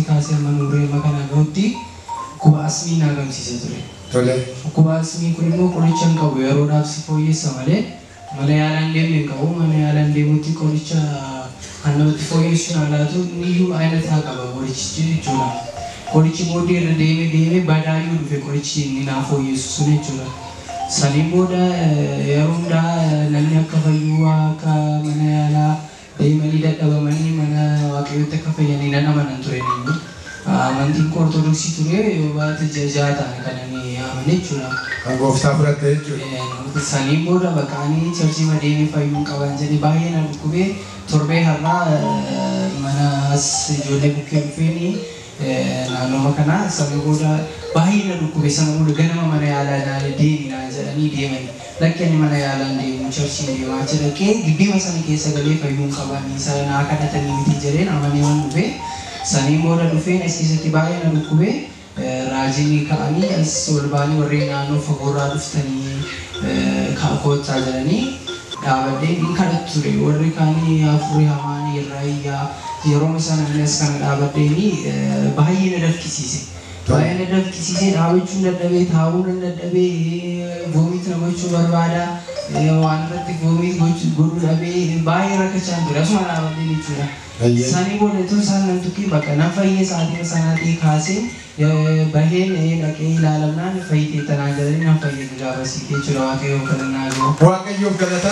kaasee manuree makana ga'utti kuba asmii naagamsiisee ture. Tole. Kuba asmii kun immoo qoricha hin qabu yeroodhaaf si fooyyessa malee mana yaalaan deemee hin qabu mana yaalaan deemutti qoricha kan namatti fooyyessuun alaatu niyyuu ayinataa qaba qorichichi jechuudha. Qorichi booddee irra deemee badaayyuu dhufe qorichi inni naa fooyyessu sun jechuudha. Saniin booda yeroo hundaa namni akka fayyuu akka mana yaalaa deemanii dadhabamanii mana waaqayyootti akka fayyanii nan amanan ture inni. Amantiin ortodoksii ture yoo baate jajaa ta'an kan inni amane jechuudha. Kan gooftaa fudhatte jechuudha. Saniin booda baqaanii charchii deemee fayyuu qaban jedhee baay'ee na dhukkubee torbee har'aa mana ijoollee bukkee dhufeenii naannoo kana saniin booda baay'ee na dhukkubee sana booda ganama mana yaalaa deemina jedhanii deemanii. Lakkeen mana yaalaa deemu charchii deemaa jira kee giddima sana keessa galee fayyuu qaban isa naa kadhatanii miti jedheen amanee waan dhufee. Sanii booda dhufeen as keessatti baay'ee na dhukkubee raajii ka'anii as ol ba'anii warreen naannoo fagoorraa dhuftanii koottaa jedhanii dhaabadhee ni kadhatu ture warri kaanii afurii hamaanii irraa yeroo isaan as kana dhaabadheeni baay'ee na dafkisiise. Baay'ee na dafkisiisee dhaabachuun dadhabee taa'uun dadhabee voomit na gochuu barbaada waan irratti voomit godhuu dhabee baay'ee rakkachaa ture asuma dhaabadhee jechuudha. Sani booda tun isaan nan tukkii bakka nan fayyee sa'aatii sanaatii kaasee baheen dhaqee ilaalamnaan fayyitee tanaa jedhanii nan fayyee gaafasii jechuudha waaqayyoo kadhannaa ga'u. Waaqayyoof galata.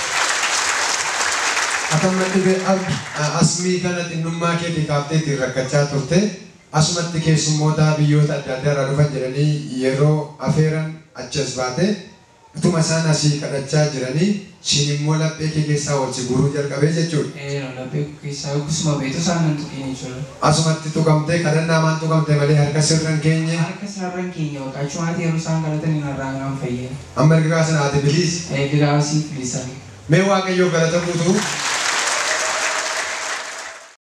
Atamatti asmii kana xinnummaa keetii kaafteetiin rakkachaa turte asumatti keessummoota biyyoota adda addaa irraa dhufan jedhanii yeroo afeeran achas baate utuma isaan asii kadhachaa jiranii siin immoo laphee kee keessaa wal si guuruu jalqabee jechuudha. Laphee keessaa kusuma beetu isaan nan tuqeen jechuudha. Asumatti tuqamtee kadhannaa maan tuqamte malee harka sirran keenye. Harka sirran keenye bakka achumaatti yeroo isaan kadhatanii narraa nan fayyee. Amma ergaa sana ati biliis. Ergaa asii bilisan. Mee waaqayyoo galata guutuu.